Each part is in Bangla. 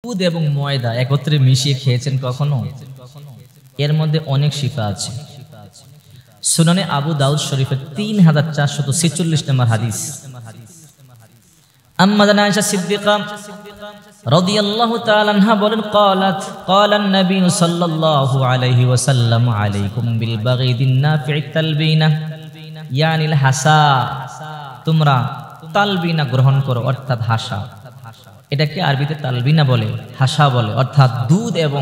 দুধ এবং ময়দা একত্রে মিশিয়ে খেয়েছেন কখনো? এর মধ্যে অনেক শিফা আছে। সুনানে আবু দাউদ শরীফের 3446 নম্বর হাদিস। আম্মা আয়েশা সিদ্দিকা রাদিয়াল্লাহু তাআলা আনহা বলেন, ক্বালান নবী সাল্লাল্লাহু আলাইহি ওয়াসাল্লাম আলাইকুম বিল বাগিদিন নাফি'ত তালবিনা ইয়ানিল হাসা, তোমরা তালবিনা গ্রহণ করো অর্থাৎ হাসা। এটাকে আরবিতে তালবিনা বলে, হাসা বলে, অর্থাৎ দুধ এবং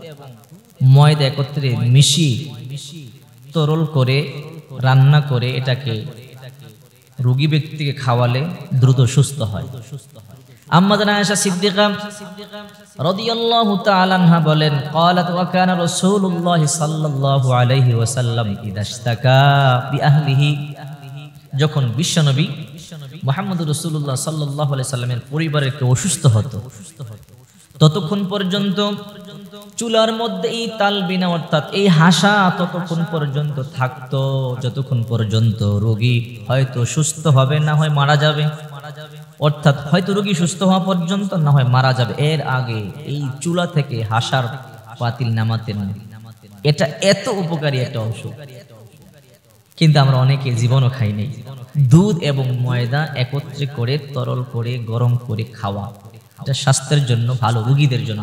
ময়দা একত্রে মিশিয়ে তরল করে রান্না করে এটাকে রোগী ব্যক্তিকে খাওয়ালে দ্রুত সুস্থ হয়। আম্মা আয়েশা সিদ্দিকা রাদিয়াল্লাহু তাআলা আনহা বলেন, ক্বালাত ওয়া কানা রাসূলুল্লাহ সাল্লাল্লাহু আলাইহি ওয়াসাল্লাম ইযা ইশতাকা বিআহলিহি, যখন বিশ্বনবী মুহাম্মদুর রাসূলুল্লাহ সাল্লাল্লাহু আলাইহি সাল্লামের পরিবারের কেউ অসুস্থ হতো, ততক্ষণ পর্যন্ত চুলার মধ্যে এই তালবিনা অর্থাৎ এই হাসা ততক্ষণ পর্যন্ত থাকতো যতক্ষণ পর্যন্ত রোগী হয়তো সুস্থ হবে, না হয় মারা যাবে। অর্থাৎ হয়তো রোগী সুস্থ হওয়া পর্যন্ত, না হয় মারা যাবে, এর আগে এই চুলা থেকে হাসার পাতিল নামাতেন না। এটা এত উপকারী একটা ঔষধ, কিন্তু আমরা অনেকে জীবনও খাই নাই। দুধ এবং ময়দা একত্রে করে তরল করে গরম করে খাওয়া, এটা স্বাস্থ্যের জন্য ভালো, রোগীদের জন্য।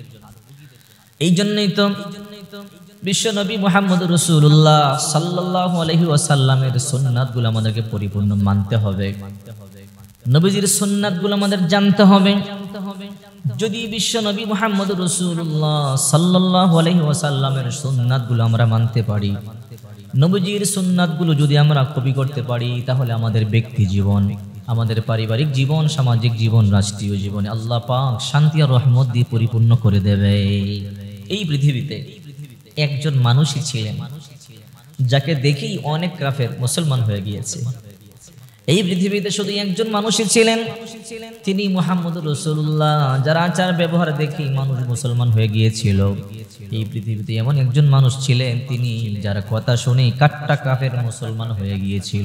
এই জন্যই তো বিশ্বনবী মুহাম্মদুর রাসূলুল্লাহ সাল্লাল্লাহু আলাইহি ওয়াসাল্লামের সুন্নাতগুলো আমাদেরকে পরিপূর্ণ মানতে হবে, নবীজির সুন্নাতগুলো আমাদের জানতে হবে। যদি বিশ্বনবী মুহাম্মদুর রাসূলুল্লাহ সাল্লাল্লাহু আলাইহি ওয়াসাল্লামের সুন্নাতগুলো আমরা মানতে পারি, নবীজির সুন্নাতগুলো যদি আমরা কপি করতে পারি, তাহলে আমাদের ব্যক্তি জীবন, আমাদের পারিবারিক জীবন, সামাজিক জীবন, রাষ্ট্রীয় জীবনে আল্লাহ পাক শান্তি আর রহমত দিয়ে পরিপূর্ণ করে দেবে। এই পৃথিবীতে একজন মানুষই ছিলেন যাকে দেখেই অনেক কাফের মুসলমান হয়ে গিয়েছে। এই পৃথিবীতে শুধু একজন মানুষই ছিলেন, তিনি মুহাম্মদুর রাসূলুল্লাহ, যার আচার ব্যবহার দেখেই মানুষ মুসলমান হয়ে গিয়েছিল। এই পৃথিবীতে এমন একজন মানুষ ছিলেন, তিনি যার কথা শুনে কাট্টা কাফের মুসলমান হয়ে গিয়েছিল।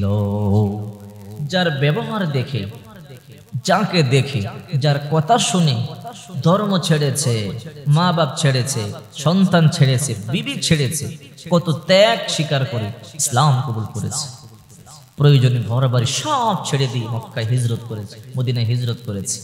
যার ব্যবহার দেখে, যাকে দেখে, যার কথা শুনে ধর্ম ছেড়েছে, মা বাপ ছেড়েছে, সন্তান ছেড়েছে, বিবি ছেড়েছে, কত ত্যাগ স্বীকার করে ইসলাম কবুল করেছে। প্রয়োজনে ঘর বাড়ি সব ছেড়ে দিয়ে মক্কায় হিজরত করেছে, মদিনায় হিজরত করেছে।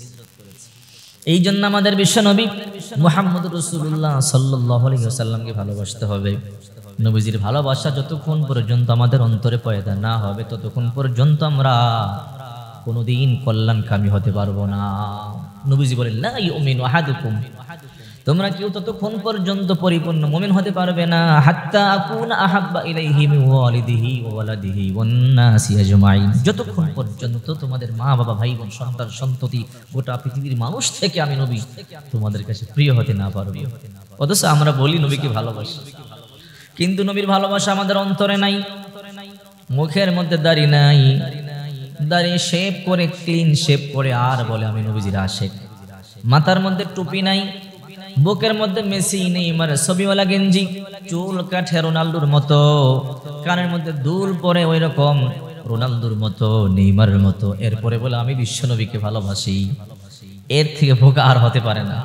এই জন্য আমাদের বিশ্বনবী মুহাম্মদুর রাসূলুল্লাহ সাল্লাল্লাহু আলাইহি ওয়াসাল্লামকে ভালোবাসতে হবে। নবীজির ভালোবাসা যতক্ষণ পর্যন্ত আমাদের অন্তরে পয়দা না হবে, ততক্ষণ পর্যন্ত আমরা কোনোদিন কল্যাণকামী হতে পারবো না। নবীজি বলেন, লা ইউমিনু আহাদুকুম, তোমরা কেউ ততক্ষণ পর্যন্ত পরিপূর্ণ মুমিন হতে পারবে না, হাত্তা আকুনা আহাব্বা ইলাইহি মিন ওয়ালিদিহি ওয়া ওয়ালাদিহি ওয়ান নাসি আজমাইন, যতক্ষণ পর্যন্ত তোমাদের মা বাবা, ভাই বোন, সন্তান সন্ততি, গোটা পৃথিবীর মানুষ থেকে আমি নবী তোমাদের কাছে প্রিয় হতে না পারবো। অথচ আমরা বলি নবীকে ভালোবাসি, কিন্তু নবীর ভালোবাসা আমাদের অন্তরে নাই। মুখের মধ্যে দাড়ি নাই, দাড়ি শেভ করে, ক্লিন শেভ করে আর বলে আমি নবীজির আশিক। মাথার মধ্যে টুপি নাই, বুকের মধ্যে মেসি নেইমার ছবিওয়ালা গেঞ্জি, চুল কাটে রোনালদোর মতো, কানের মধ্যে দুল পরে ওই রকম রোনালদোর মতো, নেইমারের মতো, এরপরে বলে আমি বিশ্বনবীকে ভালোবাসি। এর থেকে ভোগা আর হতে পারে না।